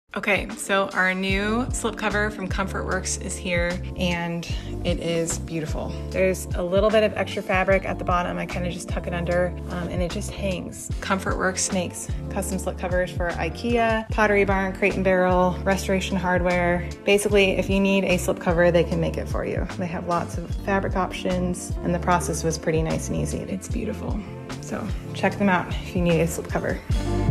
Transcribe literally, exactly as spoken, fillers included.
Okay, so our new slipcover from ComfortWorks is here and it is beautiful. There's a little bit of extra fabric at the bottom. I kind of just tuck it under um, and it just hangs. ComfortWorks makes custom slipcovers for IKEA, Pottery Barn, Crate and Barrel, Restoration Hardware. Basically, if you need a slipcover, they can make it for you. They have lots of fabric options and the process was pretty nice and easy. It's beautiful. So check them out if you need a slipcover.